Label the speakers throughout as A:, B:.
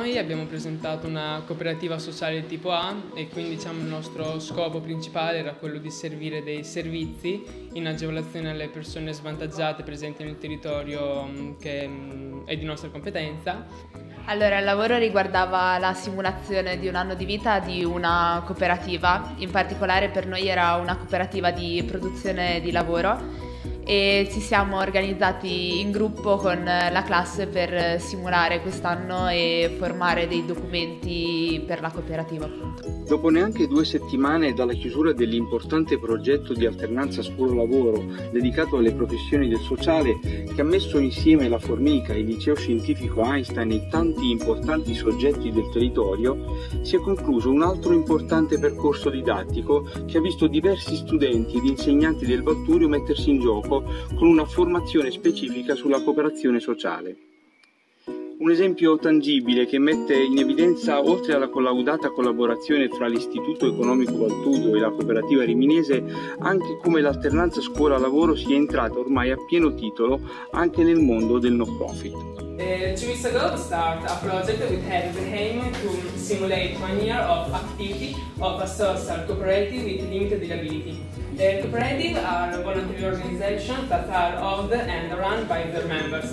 A: noi abbiamo presentato una cooperativa sociale tipo A e quindi il nostro scopo principale era quello di servire dei servizi in agevolazione alle persone svantaggiate presenti nel territorio che è di nostra competenza.
B: Allora, il lavoro riguardava la simulazione di un anno di vita di una cooperativa, in particolare per noi era una cooperativa di produzione di lavoro e ci siamo organizzati in gruppo con la classe per simulare quest'anno e formare dei documenti per la cooperativa, appunto.
C: Dopo neanche 2 settimane dalla chiusura dell'importante progetto di alternanza scuola-lavoro dedicato alle professioni del sociale, che ha messo insieme la Formica, il liceo scientifico Einstein e tanti importanti soggetti del territorio, si è concluso un altro importante percorso didattico che ha visto diversi studenti ed insegnanti del Valturio mettersi in gioco con una formazione specifica sulla cooperazione sociale. Un esempio tangibile che mette in evidenza, oltre alla collaudata collaborazione fra l'Istituto Economico Valturio e la cooperativa riminese, anche come l'alternanza scuola-lavoro sia entrata ormai a pieno titolo anche nel mondo del no profit.
A: 2 weeks ago we started a project which had the aim to simulate 1 year of activity of a social cooperative with limited disability. The cooperative are voluntary organizations that are owned and run by their members.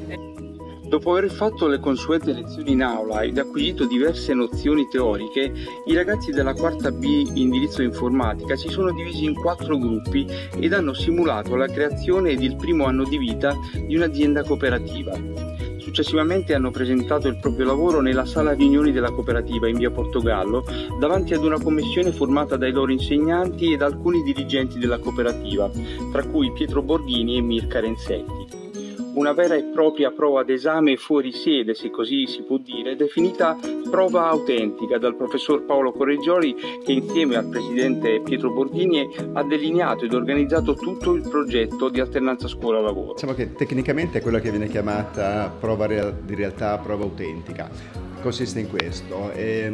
C: Dopo aver fatto le consuete lezioni in aula ed acquisito diverse nozioni teoriche, i ragazzi della quarta B indirizzo informatica si sono divisi in 4 gruppi ed hanno simulato la creazione ed il primo anno di vita di un'azienda cooperativa. Successivamente hanno presentato il proprio lavoro nella sala riunioni della cooperativa in via Portogallo, davanti ad una commissione formata dai loro insegnanti ed alcuni dirigenti della cooperativa, tra cui Pietro Borghini e Mirka Renzetti. Una vera e propria prova d'esame fuori sede, se così si può dire, definita prova autentica dal professor Paolo Correggioli, che insieme al presidente Pietro Borghini ha delineato ed organizzato tutto il progetto di alternanza scuola-lavoro.
D: Diciamo che tecnicamente è quella che viene chiamata prova di realtà, prova autentica. Consiste in questo.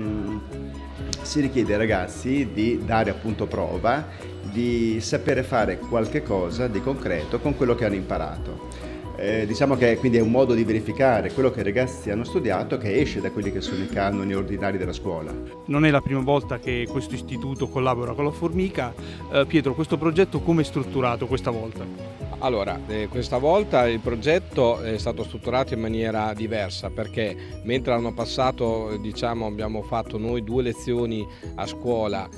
D: Si richiede ai ragazzi di dare appunto prova di sapere fare qualche cosa di concreto con quello che hanno imparato. Diciamo che quindi è un modo di verificare quello che i ragazzi hanno studiato che esce da quelli che sono i canoni ordinari della scuola.
E: Non è la prima volta che questo istituto collabora con la Formica. Pietro, questo progetto come è strutturato questa volta?
F: Allora, questa volta il progetto è stato strutturato in maniera diversa perché mentre l'anno passato abbiamo fatto noi 2 lezioni a scuola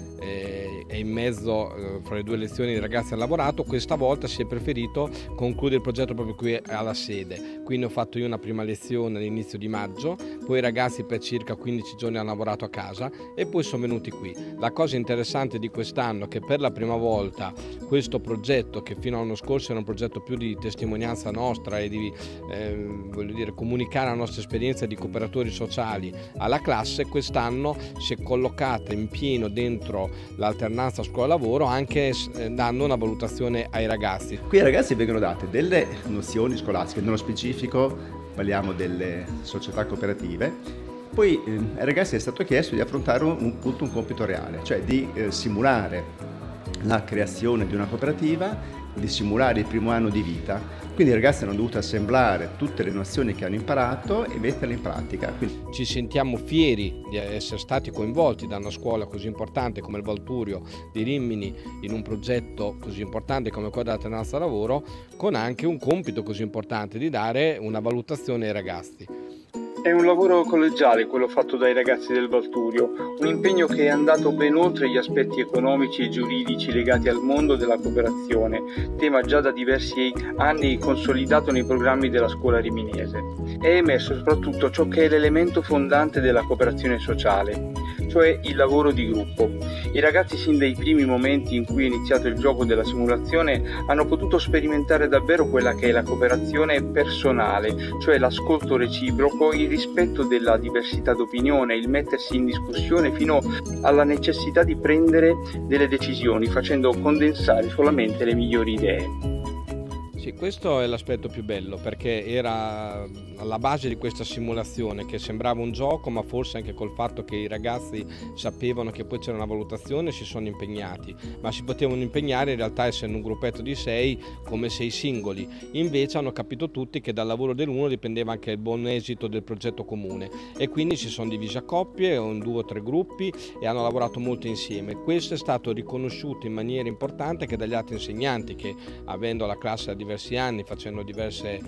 F: e in mezzo fra le 2 lezioni i ragazzi hanno lavorato, questa volta si è preferito concludere il progetto proprio qui alla sede. Quindi ho fatto io una prima lezione all'inizio di maggio, poi i ragazzi per circa 15 giorni hanno lavorato a casa e poi sono venuti qui. La cosa interessante di quest'anno è che per la prima volta questo progetto, che fino all'anno scorso era un progetto più di testimonianza nostra e di comunicare la nostra esperienza di cooperatori sociali alla classe, quest'anno si è collocata in pieno dentro l'alternanza scuola-lavoro, anche dando una valutazione ai ragazzi.
D: Qui ai ragazzi vengono date delle nozioni scolastiche, nello specifico parliamo delle società cooperative. Poi ai ragazzi è stato chiesto di affrontare un compito reale, cioè di simulare la creazione di una cooperativa, di simulare il primo anno di vita. Quindi i ragazzi hanno dovuto assemblare tutte le nozioni che hanno imparato e metterle in pratica.
F: Ci sentiamo fieri di essere stati coinvolti da una scuola così importante come il Valturio di Rimini in un progetto così importante come quello dell'alternanza lavoro, con anche un compito così importante di dare una valutazione ai ragazzi.
C: È un lavoro collegiale quello fatto dai ragazzi del Valturio, un impegno che è andato ben oltre gli aspetti economici e giuridici legati al mondo della cooperazione, tema già da diversi anni consolidato nei programmi della scuola riminese. È emerso soprattutto ciò che è l'elemento fondante della cooperazione sociale, cioè il lavoro di gruppo. I ragazzi sin dai primi momenti in cui è iniziato il gioco della simulazione hanno potuto sperimentare davvero quella che è la cooperazione personale, cioè l'ascolto reciproco, il rispetto della diversità d'opinione, il mettersi in discussione fino alla necessità di prendere delle decisioni facendo condensare solamente le migliori idee.
F: Sì, Sì, questo è l'aspetto più bello, perché era alla base di questa simulazione che sembrava un gioco, ma forse anche col fatto che i ragazzi sapevano che poi c'era una valutazione si sono impegnati, ma si potevano impegnare in realtà essendo un gruppetto di 6 come 6 singoli. Invece hanno capito tutti che dal lavoro dell'uno dipendeva anche il buon esito del progetto comune e quindi si sono divisi a coppie o in 2 o 3 gruppi e hanno lavorato molto insieme. Questo è stato riconosciuto in maniera importante anche dagli altri insegnanti che, avendo la classe da diversi anni, facendo diverse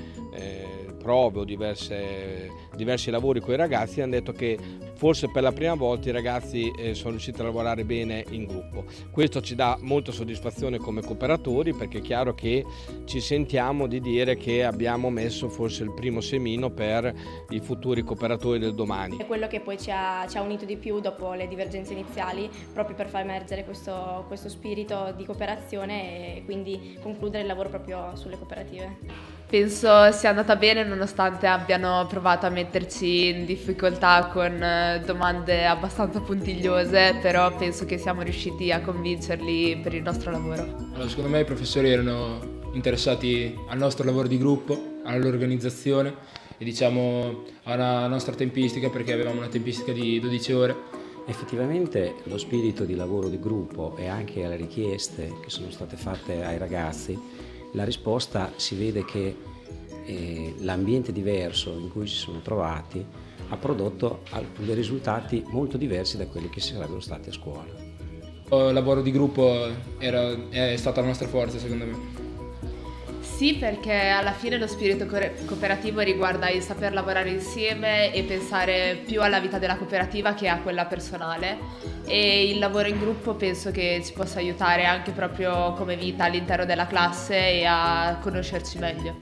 F: prove o diversi lavori con i ragazzi, hanno detto che forse per la prima volta i ragazzi sono riusciti a lavorare bene in gruppo. Questo ci dà molta soddisfazione come cooperatori, perché è chiaro che ci sentiamo di dire che abbiamo messo forse il primo semino per i futuri cooperatori del domani.
G: È quello che poi ci ha unito di più dopo le divergenze iniziali, proprio per far emergere questo spirito di cooperazione e quindi concludere il lavoro proprio sulle cooperative.
B: Penso sia andata bene nonostante abbiano provato a metterci in difficoltà con domande abbastanza puntigliose, però penso che siamo riusciti a convincerli per il nostro lavoro.
H: Allora, secondo me i professori erano interessati al nostro lavoro di gruppo, alla loro organizzazione e diciamo alla nostra tempistica, perché avevamo una tempistica di 12 ore.
I: Effettivamente lo spirito di lavoro di gruppo e anche alle richieste che sono state fatte ai ragazzi, la risposta si vede che l'ambiente diverso in cui si sono trovati ha prodotto dei risultati molto diversi da quelli che sarebbero stati a scuola.
H: Il lavoro di gruppo è stata la nostra forza, secondo me.
B: Sì, perché alla fine lo spirito cooperativo riguarda il saper lavorare insieme e pensare più alla vita della cooperativa che a quella personale, e il lavoro in gruppo penso che ci possa aiutare anche proprio come vita all'interno della classe e a conoscerci meglio.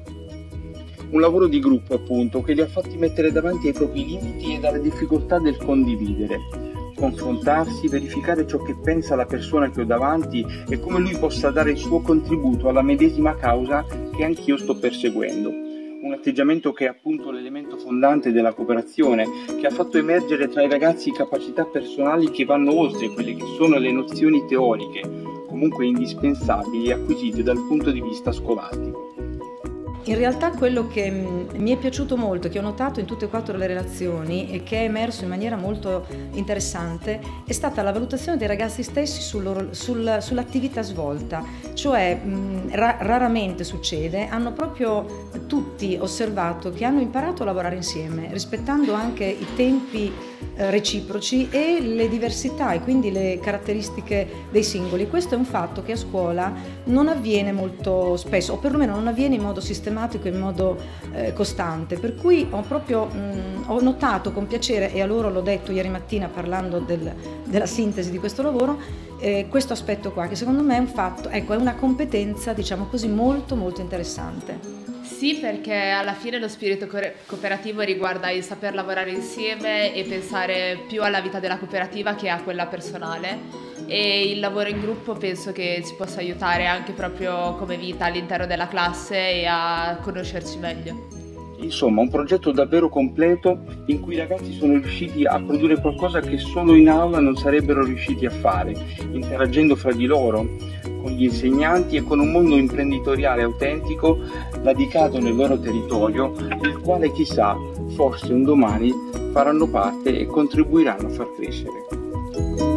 C: Un lavoro di gruppo, appunto, che li ha fatti mettere davanti ai propri limiti e alle difficoltà del condividere, confrontarsi, verificare ciò che pensa la persona che ho davanti e come lui possa dare il suo contributo alla medesima causa che anch'io sto perseguendo. Un atteggiamento che è appunto l'elemento fondante della cooperazione, che ha fatto emergere tra i ragazzi capacità personali che vanno oltre quelle che sono le nozioni teoriche, comunque indispensabili e acquisite dal punto di vista scolastico.
J: In realtà quello che mi è piaciuto molto, che ho notato in tutte e 4 le relazioni e che è emerso in maniera molto interessante, è stata la valutazione dei ragazzi stessi sull'attività svolta, cioè raramente succede, hanno proprio tutti osservato che hanno imparato a lavorare insieme, rispettando anche i tempi reciproci e le diversità e quindi le caratteristiche dei singoli. Questo è un fatto che a scuola non avviene molto spesso, o perlomeno non avviene in modo sistematico, in modo costante, per cui ho notato con piacere, e a loro l'ho detto ieri mattina parlando della sintesi di questo lavoro, questo aspetto qua, che secondo me è un fatto, ecco, è una competenza, diciamo così, molto molto interessante.
B: Sì, perché alla fine lo spirito cooperativo riguarda il saper lavorare insieme e pensare più alla vita della cooperativa che a quella personale, e il lavoro in gruppo penso che ci possa aiutare anche proprio come vita all'interno della classe e a conoscerci meglio.
C: Insomma, un progetto davvero completo in cui i ragazzi sono riusciti a produrre qualcosa che solo in aula non sarebbero riusciti a fare, interagendo fra di loro, con gli insegnanti e con un mondo imprenditoriale autentico radicato nel loro territorio, del quale chissà, forse un domani faranno parte e contribuiranno a far crescere.